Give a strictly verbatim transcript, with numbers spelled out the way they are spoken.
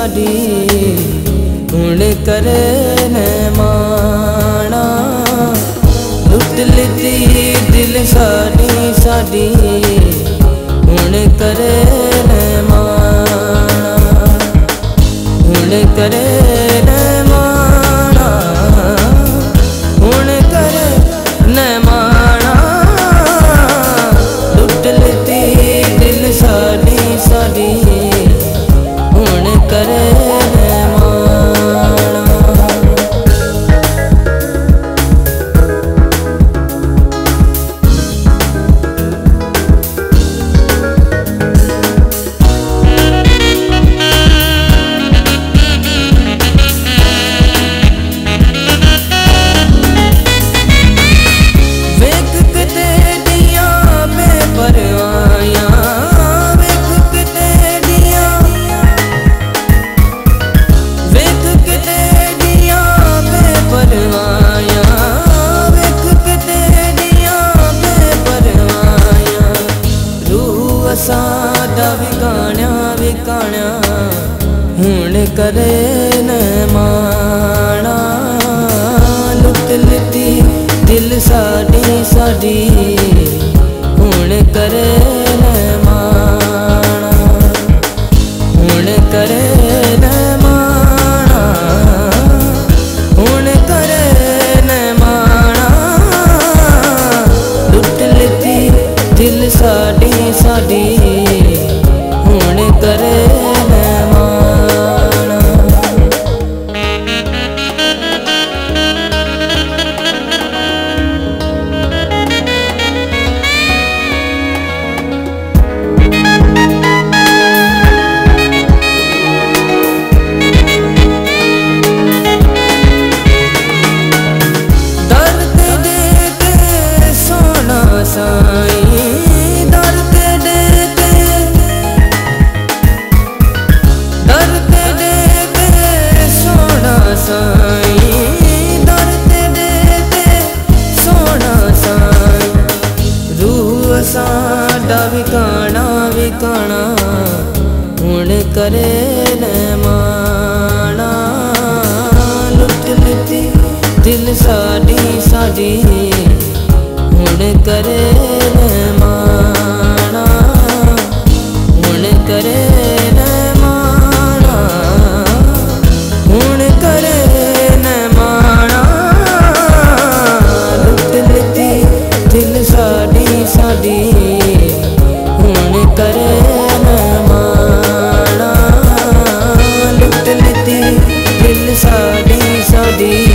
साडी हुण करे न माना। लुट लिती दिल साडी साडी हुण करे न माना। हुण करे न माना, हुण करे न माना। लुट लिती दिल साडी साडी हुण करे न माना। सादा विकाण्या विकाण्या हुण करे न माना। लुट लिती दिल साडी साडी हुण करे न माना। हुण करे न माना, हुण करे न माना। लुट लिती दिल साडी साडी हुण करे न माना। दर्द दे के सोना साई, साडा विकाणा विकाणा हुण करे न माना। लुट लिती दिल साडी साडी हुण करे न माना। हुण करे न माना, हुण करे न माना। लुट लिती दिल साडी साडी हुण करे न माना। लुट लिती दिल साडी साडी